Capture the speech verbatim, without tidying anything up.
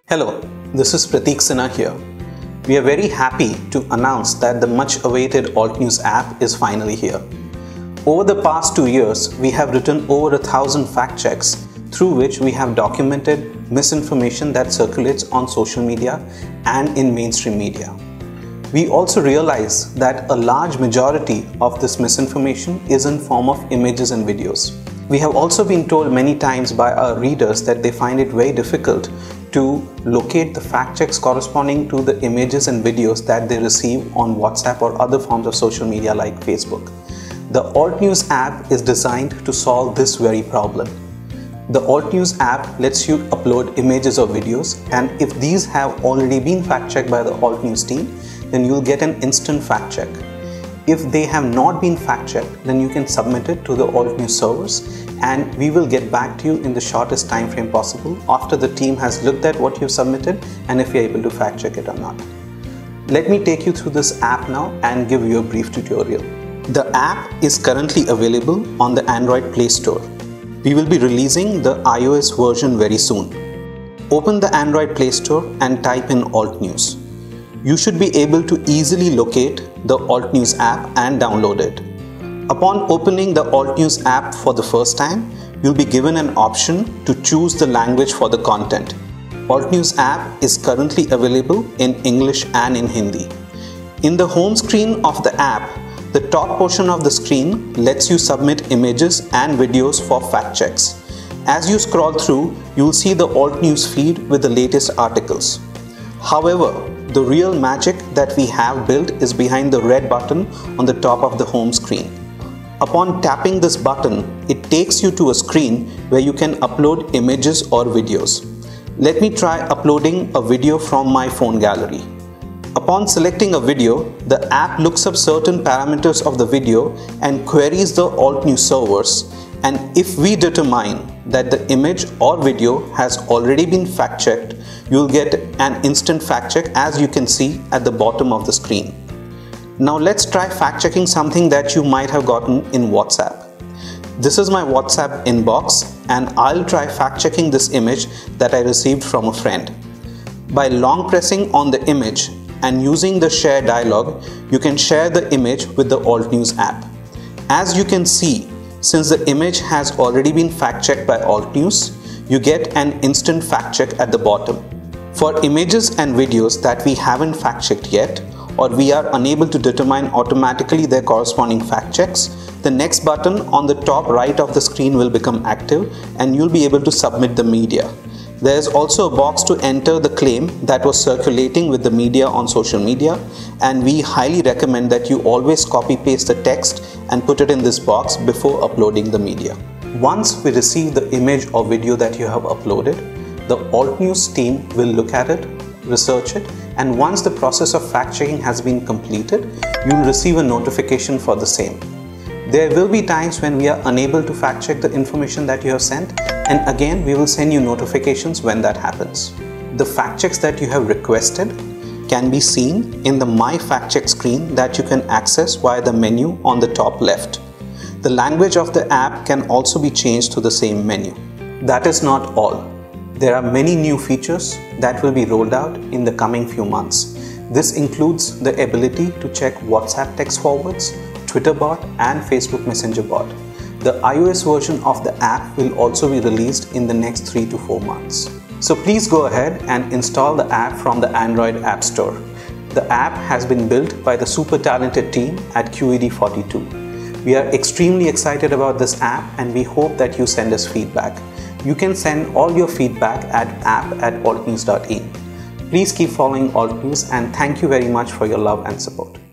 Hello, this is Prateek Sinha here. We are very happy to announce that the much awaited AltNews app is finally here. Over the past two years, we have written over a thousand fact checks through which we have documented misinformation that circulates on social media and in mainstream media. We also realize that a large majority of this misinformation is in form of images and videos. We have also been told many times by our readers that they find it very difficult to locate the fact checks corresponding to the images and videos that they receive on WhatsApp or other forms of social media like Facebook. The AltNews app is designed to solve this very problem. The AltNews app lets you upload images or videos, and if these have already been fact checked by the AltNews team, then you'll get an instant fact check. If they have not been fact checked, then you can submit it to the AltNews servers and we will get back to you in the shortest time frame possible after the team has looked at what you've submitted and if you're able to fact check it or not. Let me take you through this app now and give you a brief tutorial. The app is currently available on the Android Play Store. We will be releasing the iOS version very soon. Open the Android Play Store and type in AltNews. You should be able to easily locate the AltNews app and download it. Upon opening the AltNews app for the first time, you'll be given an option to choose the language for the content. AltNews app is currently available in English and in Hindi. In the home screen of the app, the top portion of the screen lets you submit images and videos for fact checks. As you scroll through, you'll see the AltNews feed with the latest articles. However, the real magic that we have built is behind the red button on the top of the home screen. Upon tapping this button, it takes you to a screen where you can upload images or videos. Let me try uploading a video from my phone gallery. Upon selecting a video, the app looks up certain parameters of the video and queries the AltNews servers, and if we determine that the image or video has already been fact checked, you'll get an instant fact check as you can see at the bottom of the screen. Now let's try fact checking something that you might have gotten in WhatsApp. This is my WhatsApp inbox and I'll try fact checking this image that I received from a friend. By long pressing on the image and using the share dialog, you can share the image with the AltNews app. As you can see, since the image has already been fact checked by AltNews, you get an instant fact check at the bottom. For images and videos that we haven't fact checked yet, or we are unable to determine automatically their corresponding fact checks, the next button on the top right of the screen will become active and you'll be able to submit the media. There is also a box to enter the claim that was circulating with the media on social media, and we highly recommend that you always copy paste the text and put it in this box before uploading the media. Once we receive the image or video that you have uploaded, the AltNews team will look at it, research it, and once the process of fact checking has been completed, you will receive a notification for the same. There will be times when we are unable to fact check the information that you have sent, and again we will send you notifications when that happens. The fact checks that you have requested can be seen in the My Fact Check screen that you can access via the menu on the top left. The language of the app can also be changed to the same menu. That is not all. There are many new features that will be rolled out in the coming few months. This includes the ability to check WhatsApp text forwards, Twitter bot and Facebook Messenger bot. The iOS version of the app will also be released in the next three to four months. So please go ahead and install the app from the Android App Store. The app has been built by the super talented team at Q E D forty-two. We are extremely excited about this app and we hope that you send us feedback. You can send all your feedback at app at altnews dot in. Please keep following AltNews and thank you very much for your love and support.